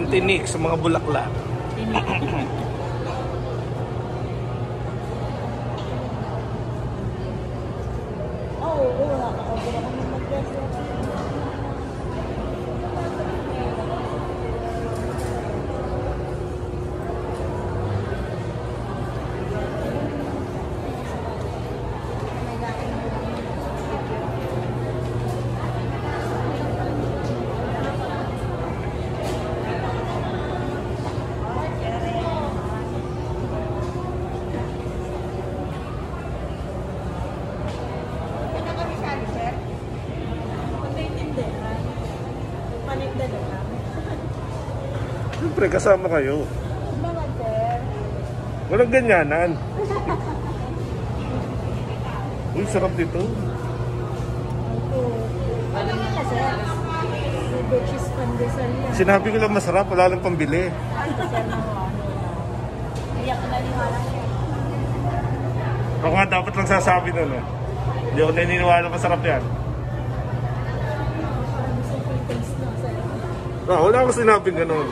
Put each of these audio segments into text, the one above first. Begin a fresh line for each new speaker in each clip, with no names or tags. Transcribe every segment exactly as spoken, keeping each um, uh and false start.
Ang tinik sa mga bulaklak.
Oo, oo, nakakabura kami mag-dress.
Siyempre, kasama kayo.
Mga sir.
Walang ganyanan. Uy, sarap dito.
Ano nga sir? Libre cheese pandesal yan.
Sinabi ko lang masarap, wala lang pambili.
Ay, sir, ano na. Iyak na naniwala siya.
Ako nga dapat lang sasabi nun eh. Hindi ako naniniwala masarap yan.
Parang gusto ko yung taste na sir.
Ah, wala akong sinabing ganun.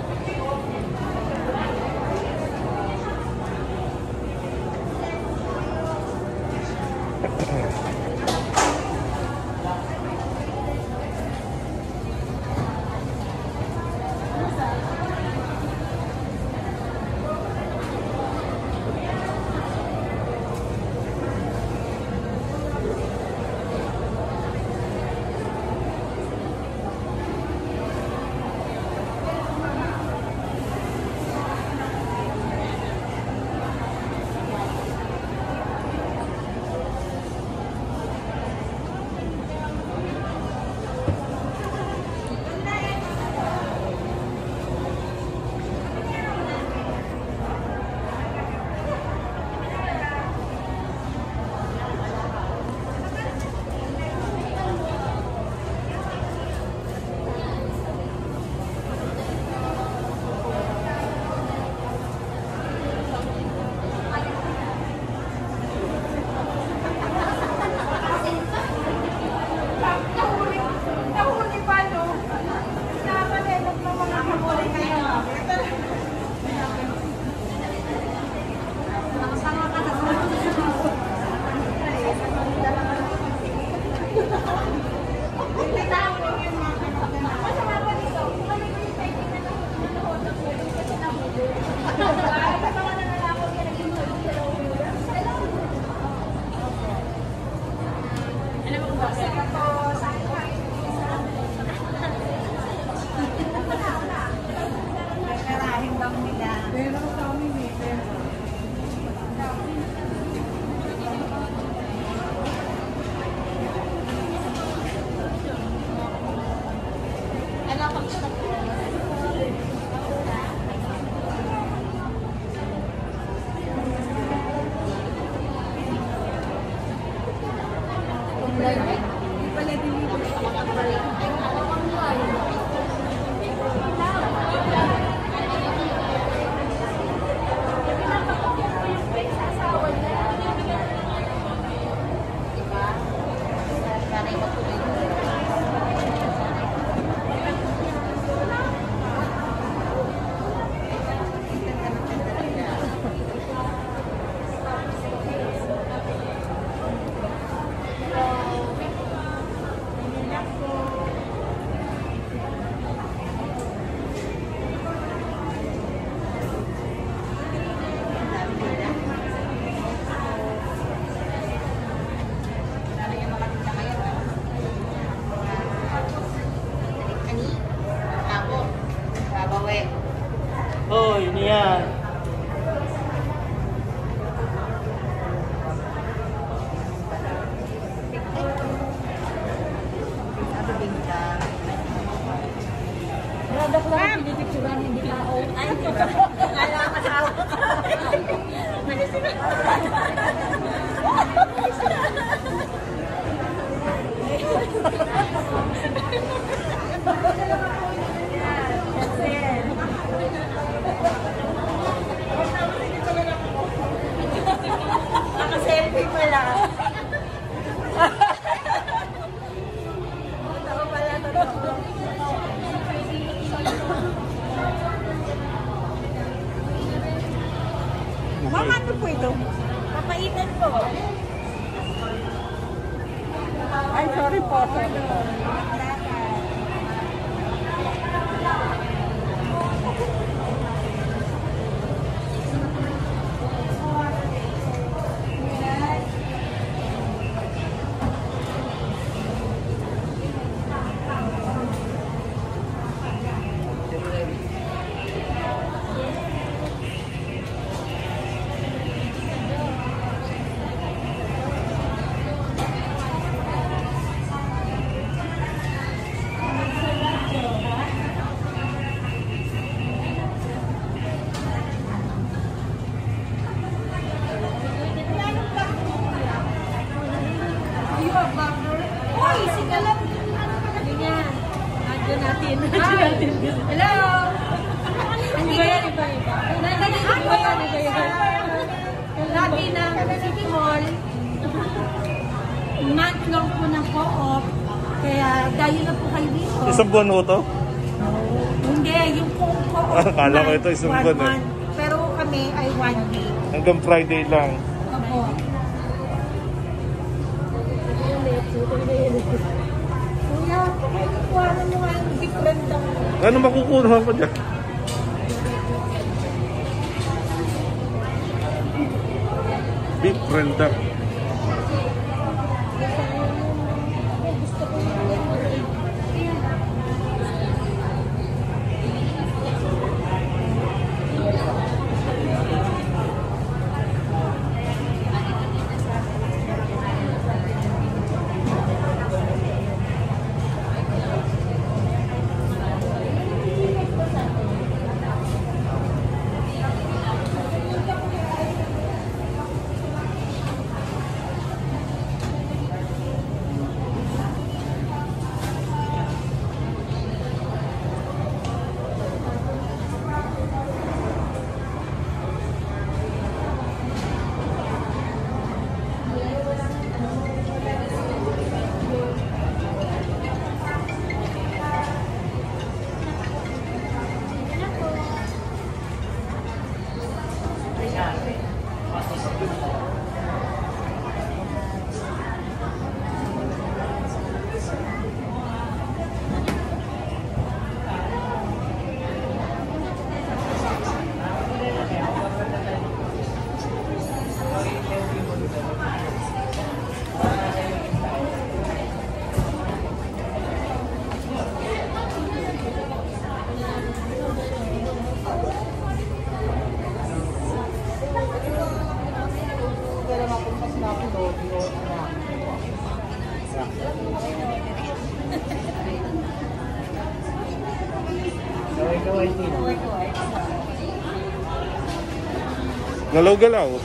Oh, ini ya.
Produk lang pinipicturan, hindi tao. Ay, kala kasawa ka. Naka-selfie pala. Totoo pala, totoo. ano po ito? Papaitan po. Ay, sorry po. Sorry po. Uy, sigalan. Ano niya? Adyo natin. Adyo natin. Hello! Iba yan, iba, iba. Nandito iba yan, iba yan. Lagi ng City Hall. Month long po ng co-op. Kaya dahil na po kayo dito.
Isang buwan ho to?
Hindi, yung co-op.
Akala ko ito isang buwan eh.
Pero kami ay one day.
Hanggang Friday lang.
Opo. Kuya, kuha na mo nga yung different lang.
Ano makukuha ko dyan? Different duck.
Gusto ko yung
Galaw-galaw.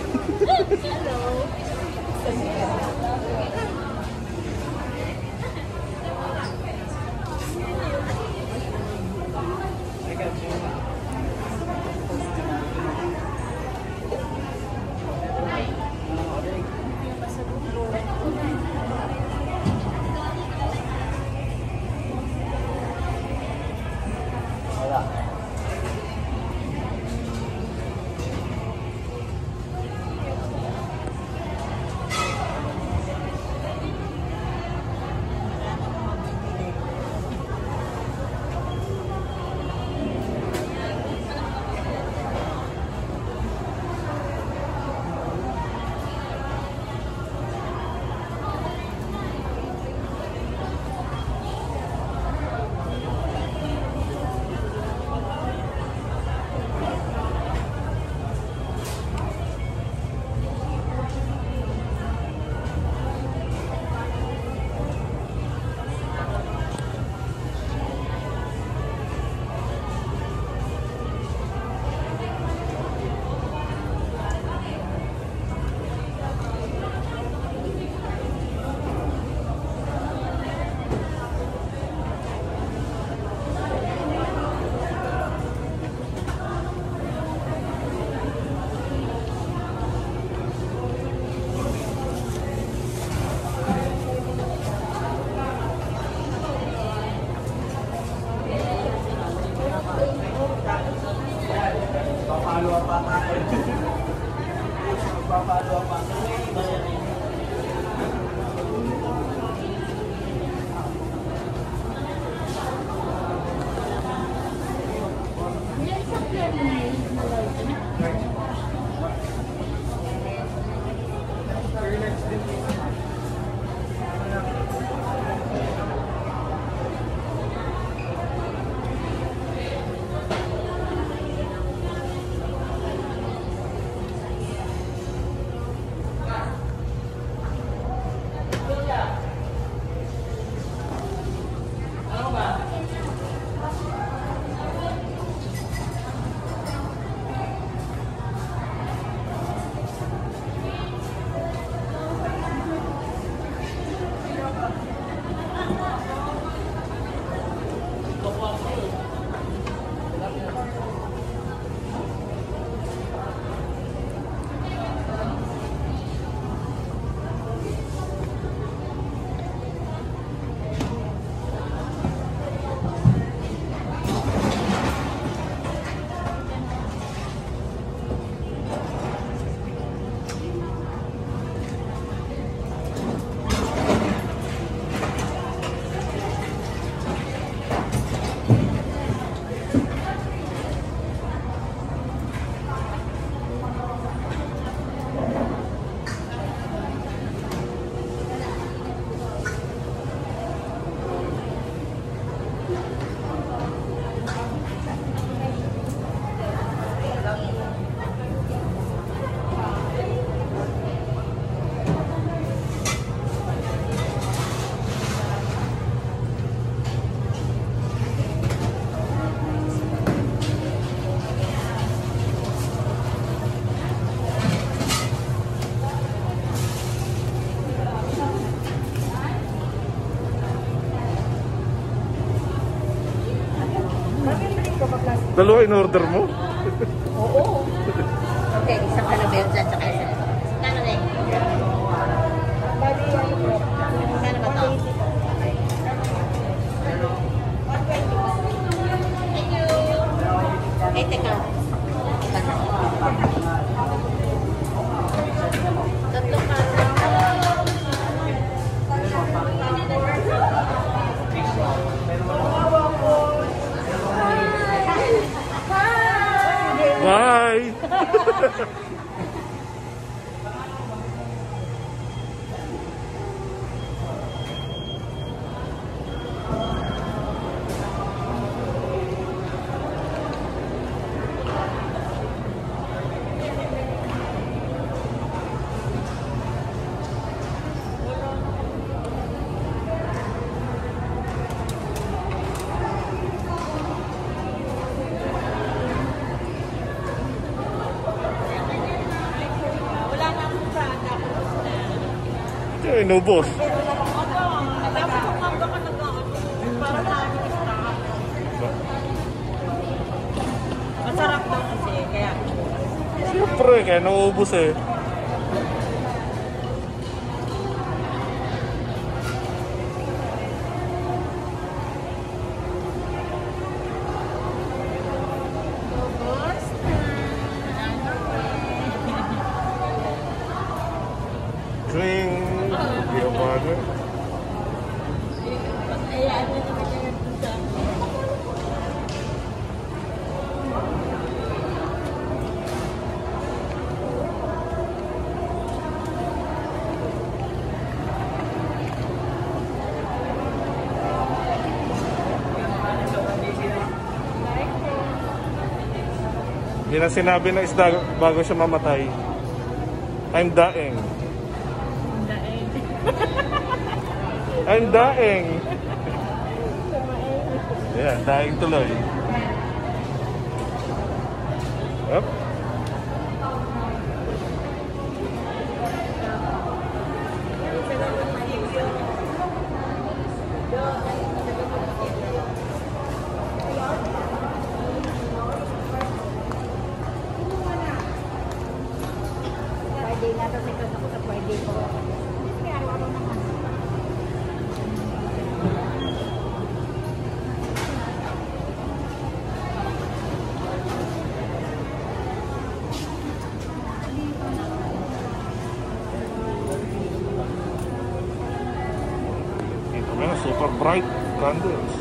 Dalawa in order mo?
Oo. Okay, isang kalabel dyan, tsaka isa. Kano na eh? Kano ba to? Thank you. Eh, teka. Tatlo ka.
Bye! Inubos.
Masarap daw kasi, kaya...
Siyempre, kaya naubos eh. Kling! Hindi ako bago.
Ayan, ano naman yung pusa.
Hindi na sinabi na isda bago siya mamatay. I'm dying. I'm dying. Yeah, dying tuloy. Up.
Friday na ito, sikat ako sa Friday ko. Kasi araw-araw naman.
bright candles.